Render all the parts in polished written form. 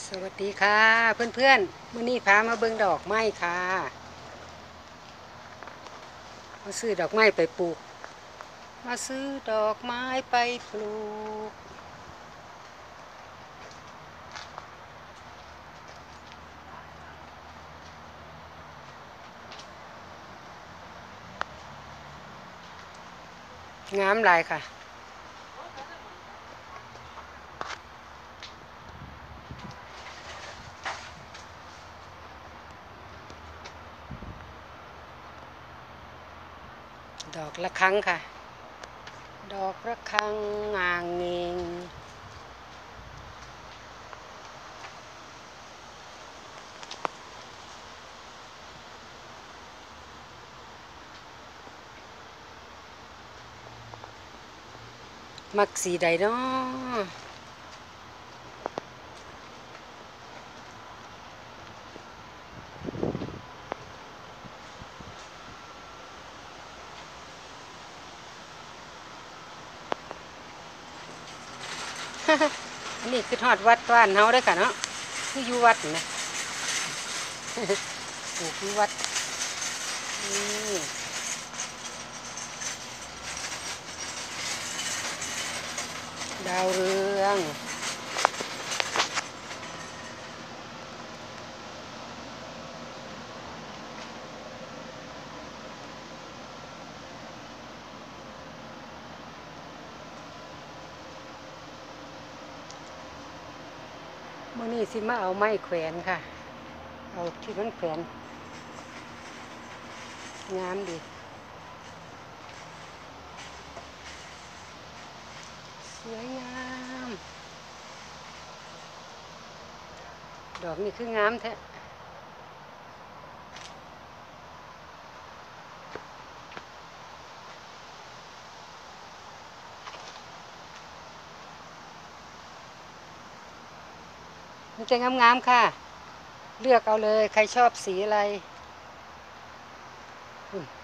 สวัสดีค่ะเพื่อนๆมื้อนี้พามาเบิ่งดอกไม้ค่ะมาซื้อดอกไม้ไปปลูกมาซื้อดอกไม้ไปปลูกงามหลายค่ะดอกละครั้งค่ะดอกละครั้งงางเงงมักสีใดเนาะอันนี้คือทอดวัดบ้านเฮาเด้อค่ะเนาะคืออยู่วัดนะปลูกอยู่วัดนี่ดาวเรืองมื้อนี้สิมาเอาไม้แขวนค่ะเอาที่มันแขวนงามดีสวยงามดอกนี่คืองามแท้มันจะงามๆค่ะเลือกเอาเลยใครชอบสีอะไรอืม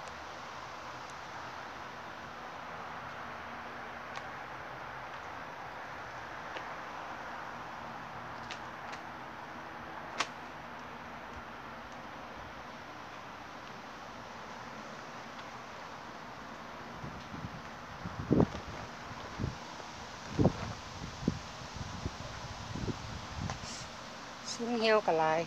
ซุ้มเหี่ยวกับลาย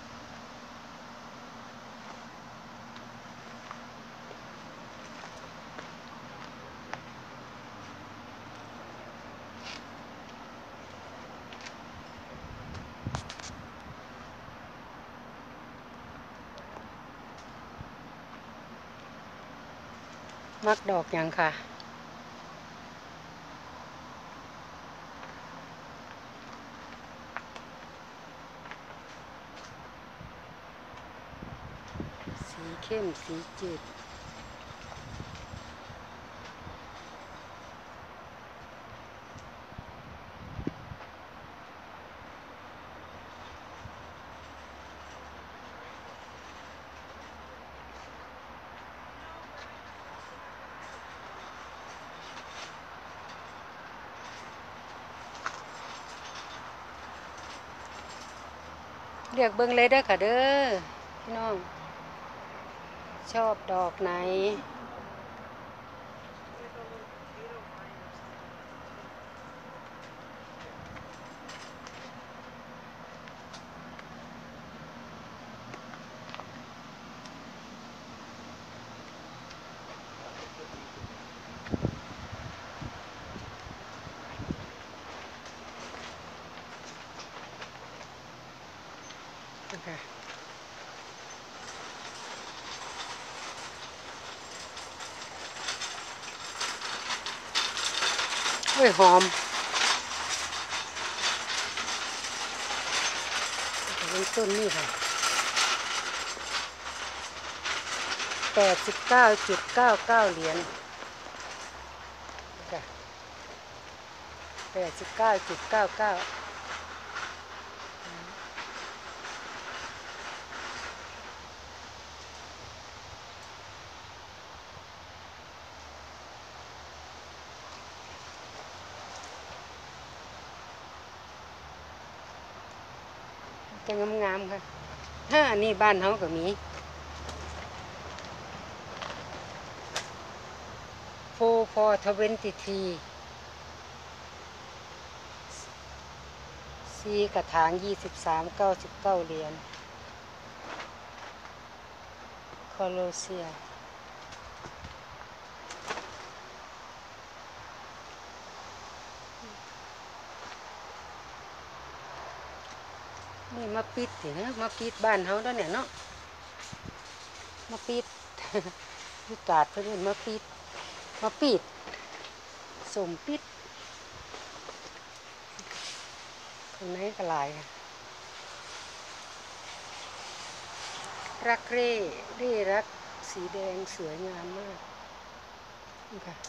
มักดอกอย่างค่ะสีเข้มสีจืดเลือกเบิ่งเลยเด้อค่ะเด้อพี่น้องชอบดอกไหนนะคะโอ้ยหอมเริ่มต้นนี่ค่ะ89.99 เหรียญค่ะ89.99 แต่งามๆค่ะถ้าอันนี้บ้านเขาก็มี4 for 23ซีกระถาง23 99 เหรียญโคโลเซียนี่มาปิดสินะมาปิดบ้านเขาด้วยเนี่ยเนาะมาปิด ยุกาดเพื่อนมาปิดสมปิดคนไหนก็หลายรักเร่รักสีแดงสวยงามมากนี่ค่ะ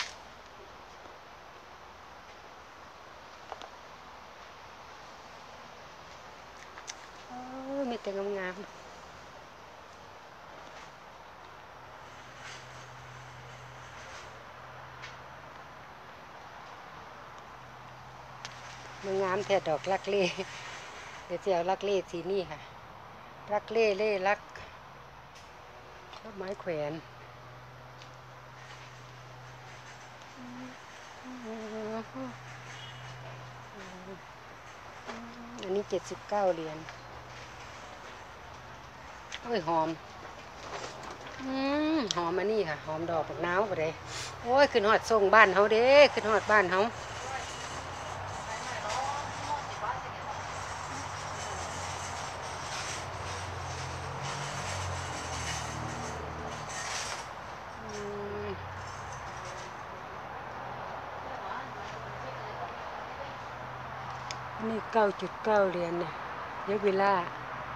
มีแต่งามๆมันงามแท้ดอกรักเล่เดี๋ยวจะเอารักเล่สีนี่ค่ะรักเล่รักต้นไม้แขวนอันนี้79 เหรียญโอ้ยหอมหอมอันนี้ค่ะหอมดอกปักน้าวไปเลยโอ้ยขึ้นหอดส่งบ้านเขาเด้ขึ้นหอดบ้านเขานี่9.9 เหรียญเนี่ยเยวิล่า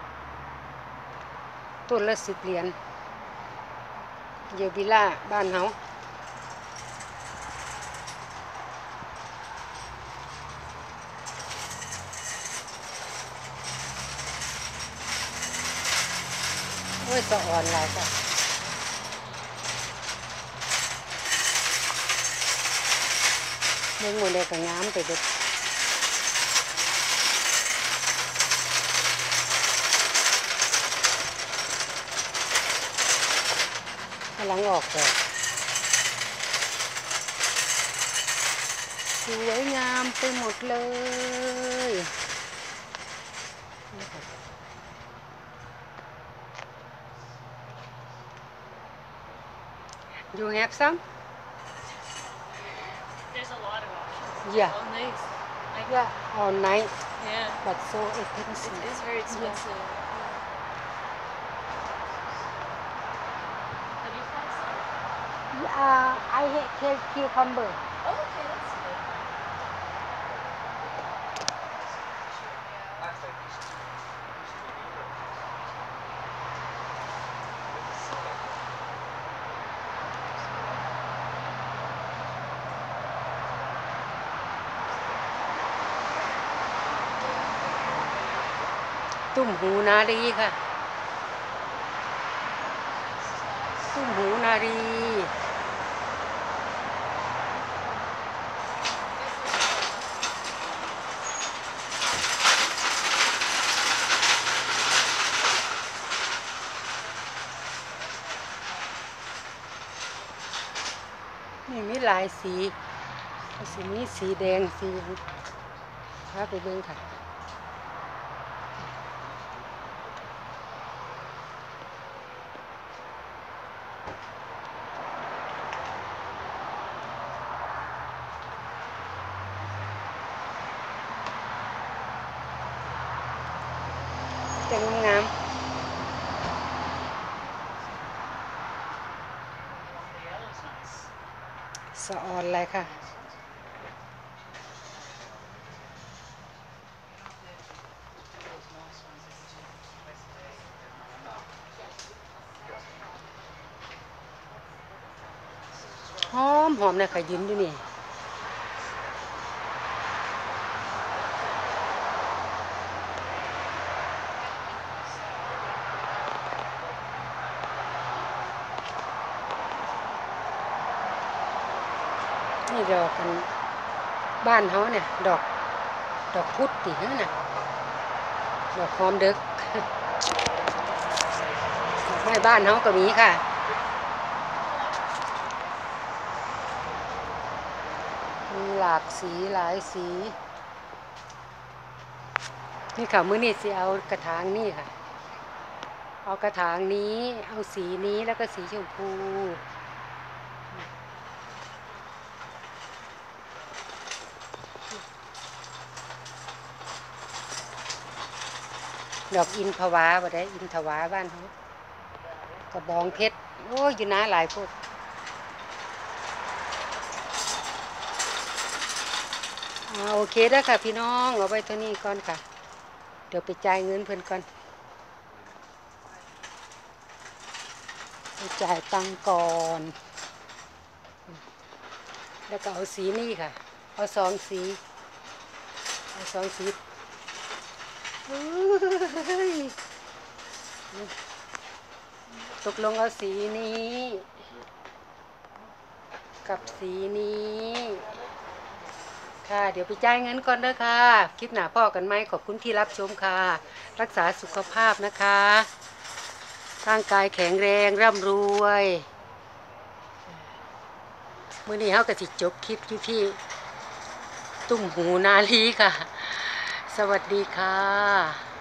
ต้นละ10 เหรียญเยวิล่าบ้านเขาโอ้ยสะอ่อนหลายจ้ะเมืองโมเดลก็งามไปเด็ดกำลังออกเลยสวยงามไปหมดเลย You have some? There's a lot of options. Yeah. All nice. Yeah, all night, Yeah. but so expensive. It is very expensive. Have you found some? I hate cucumber. Oh, okay, that's good. ตุ้มหูนารีค่ะตุ้มหูนารีนี่มีหลายสีมีสีแดงสีพาไปเบิ่งค่ะจะงามสะอ่อนเลยค่ะหอมนะค่ะยืนอยู่นี่นี่ดอกกันบ้านเขาเนี่ยดอกพุธติเนี่ยนะดอกหอมเด็กดอกไม้บ้านเฮาก็มีค่ะมีหลากสีหลายสีนี่ค่ะมื้อนี้สิเอากระถางนี่ค่ะเอากระถางนี้เอาสีนี้แล้วก็สีชมพูดอกอินทวาบ่ได้อินทวาบ้านเขากระบองเพชรโอ้ยอยู่นะหลายพวกโอเคแล้วค่ะพี่น้องเอาไว้เท่านี้ก่อนค่ะเดี๋ยวไปจ่ายเงินเพิ่นก่อนไปจ่ายตังค์ก่อนแล้วก็เอาสีนี่ค่ะเอา2 สีเอา2 สีเฮ้ยตกลงเอาสีนี้กับสีนี้ค่ะเดี๋ยวไปจ่ายเงินก่อนเด้อค่ะคลิปหน้าพ่อกันไหมขอบคุณที่รับชมค่ะรักษาสุขภาพนะคะร่างกายแข็งแรงร่ำรวยมื้อนี้เฮาก็สิจบคลิปอยู่ที่ตุ้มหูนาลีค่ะสวัสดีค่ะ